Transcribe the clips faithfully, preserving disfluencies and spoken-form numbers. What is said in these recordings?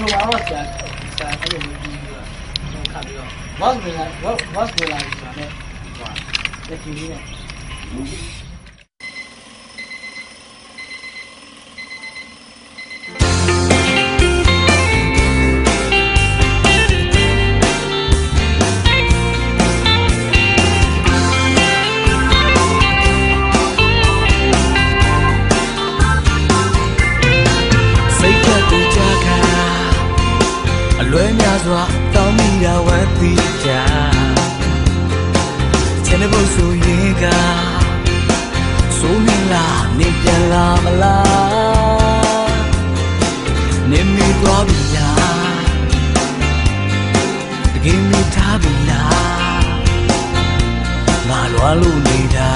ဆိုတော့ဆရာဆရာအဲ့လိုမျိုးပြီးပြီးတော့ခတ်ပြီးတော့ what's the like what what's the like ဆိုတာနဲ့ဟိုလက်ကြီးလေးနဲ့ လွယ်များစွာတောင်းမိတာဝတ်သီးကြချင်တဲ့ဘုဆိုရင်ကဆိုမလားနေပြန်လာမလားနေမိသွားပြီလားတကယ်မိထားပြီလားငါလွားလို့နေတာ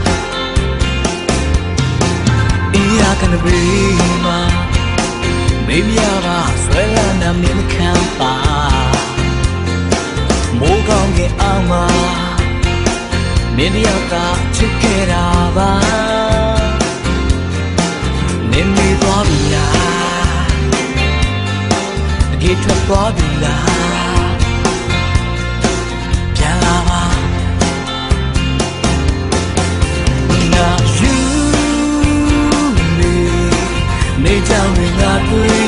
အင်းရကနေပြီမှာမေးမြပါဆွဲလာနာမင်းခံပါမိုးကောင်းကအောင်မှာမင်းတယောက်သာချစ်ခဲ့တာပါနေမေးသွားပြီလားတကယ်ထွက်သွားပြီလားပြန်လာပါငါယူနေနေကြောင်ငါတွေ့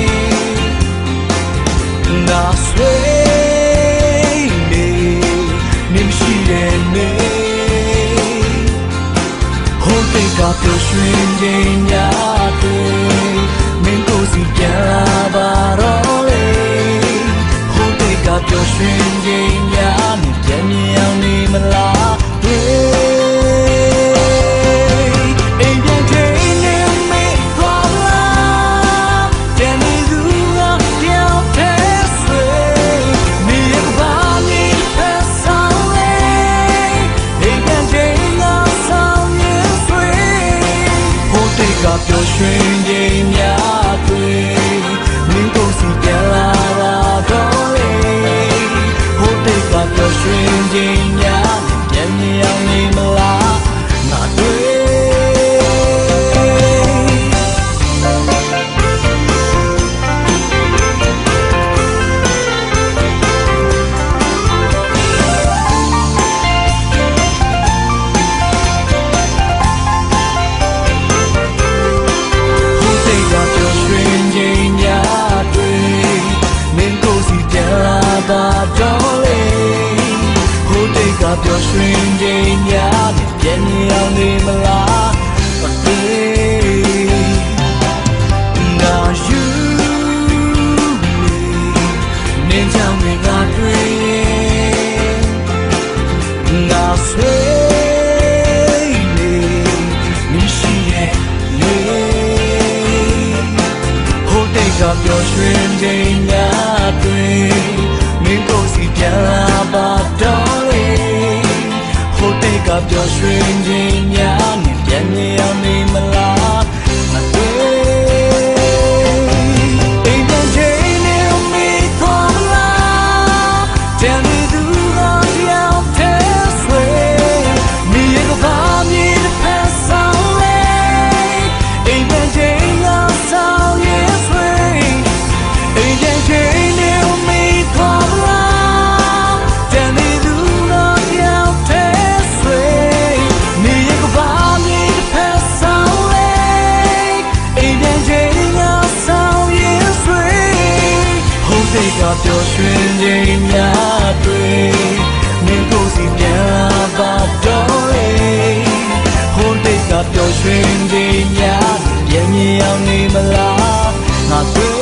ငါဆွေးနေနေမရှိတဲ့နေဟိုတိတ်ကပျော်ရွှင်ခြင်းများတွေ့မင်းကိုစီပြန်လာပါတော့လေဟိုတိတ်ကပျော်ရွှင်ခြင်းများနဲ့ပြန်မြင်အောင်နေမလားပျော်ရွှင်ခြင်းများတွေ့မင်းကိုစီပြန်လာတာတော့လေဟိုတိတ်ကပျော်ရွှင်ခြင်းများပြန်မြင်အောင်နေမလားငါတွေ့ပါတော့လေဟိုတိတ်ကပျော်ရွှင်ခြင်းများနဲ့ပြန်မြင်အောင်နေမလားမသိငါယူနေချောင်းငါတွေ့ငါဆွေးနေမရှိရဲ့နေဟိုတိတ်ကပျော်ရွှင်ခြင်းများတွေ့မင်းကိုစီပြန်လာပါတော့လေဟိုတိတ်ကပျော်ရွှင်ခြင်းများနဲ့ပြန်မြင်အောင်နေမလားမတွေ့အိမ်ပြန်ချိန်နေမိသွားမလားတန်နေသူကရောက်တဲ့ဆွေမိရကပါမြင်တဲ့ဖက်ဆောင်လေအိမ်ပြန်ချိန်ကဆောင်ရဲ့ဆွေအိမ်ပြန်ချိန်နေမိသွားကပျော်ရွှင်ခြင်းများတွေ့မင်းကိုစီပြန်လာပါတော့လေဟိုတိတ်ကပျော်ရွှင်ခြင်းများပြန်မြင်အောင်နေမလားငါတွေ့